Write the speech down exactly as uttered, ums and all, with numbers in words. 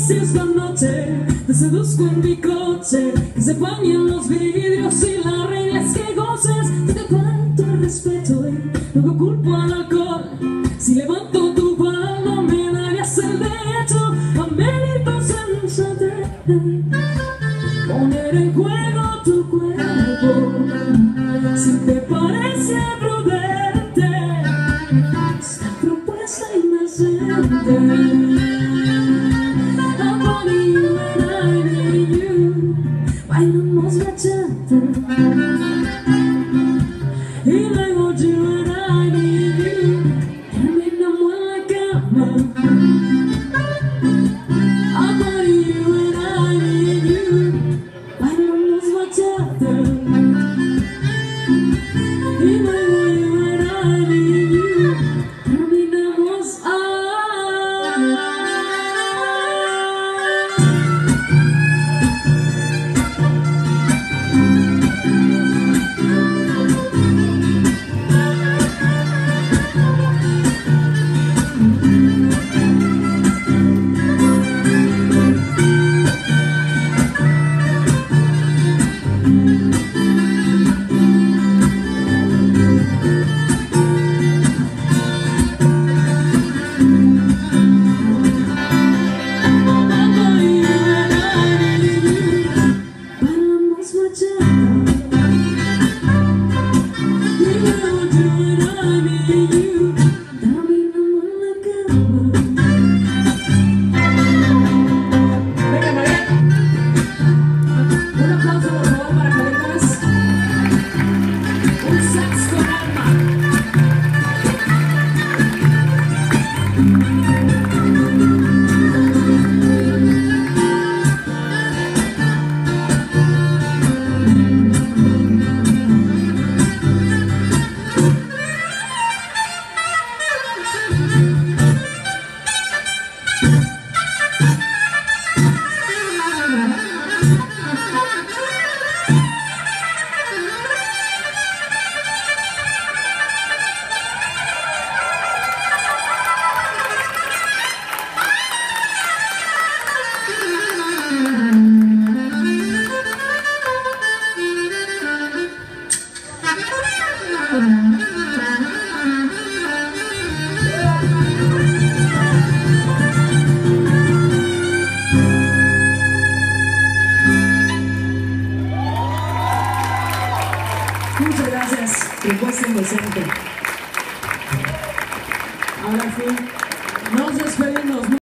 si esta noche te seduzco en mi coche, que se empañen los vidrios y las reglas que goces. Yo te falto el respeto y luego culpo al alcohol. Si levanto tu falda me darías el derecho a medir tu sensatez, poner en juego tu cuerpo. Si te parece prudente esta propuesta indecente, bailamos bachata y luego you and I need you, terminamos en la cama. I want you and I need you, bailamos bachata y luego you and I need you, terminamos ah. We'll be right back.